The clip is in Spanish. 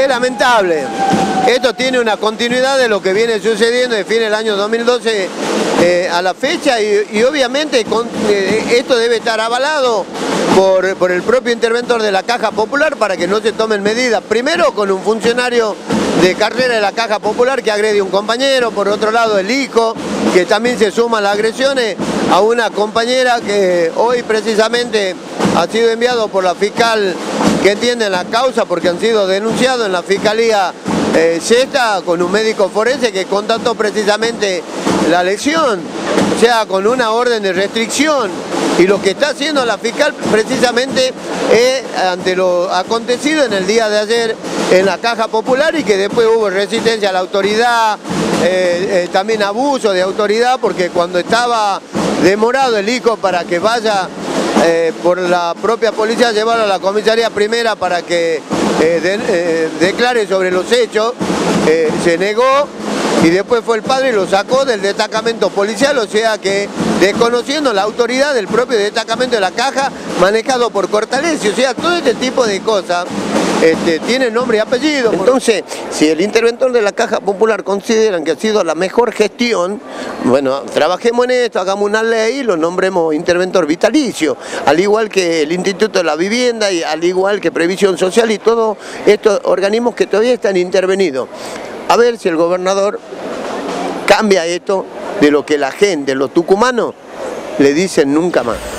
Es lamentable. Esto tiene una continuidad de lo que viene sucediendo de fin del año 2012 a la fecha y obviamente esto debe estar avalado por el propio interventor de la Caja Popular para que no se tomen medidas. Primero con un funcionario de carrera de la Caja Popular que agrede a un compañero, por otro lado el hijo, que también se suma a las agresiones a una compañera que hoy precisamente ha sido enviado por la fiscal que entiende la causa porque han sido denunciados en la Fiscalía Sexta con un médico forense que constató precisamente la lesión, o sea, con una orden de restricción. Y lo que está haciendo la fiscal precisamente es ante lo acontecido en el día de ayer en la Caja Popular y que después hubo resistencia a la autoridad, también abuso de autoridad porque cuando estaba demorado el hijo para que vaya por la propia policía a llevarlo a la comisaría primera para que declare sobre los hechos, se negó y después fue el padre y lo sacó del destacamento policial, o sea que desconociendo la autoridad del propio destacamento de la Caja manejado por Cortalesi, o sea, todo este tipo de cosas tiene nombre y apellido. Entonces, si el interventor de la Caja Popular consideran que ha sido la mejor gestión, bueno, trabajemos en esto, hagamos una ley y lo nombremos interventor vitalicio, al igual que el Instituto de la Vivienda y al igual que Previsión Social y todos estos organismos que todavía están intervenidos. A ver si el gobernador cambia esto de lo que la gente, los tucumanos, le dicen nunca más.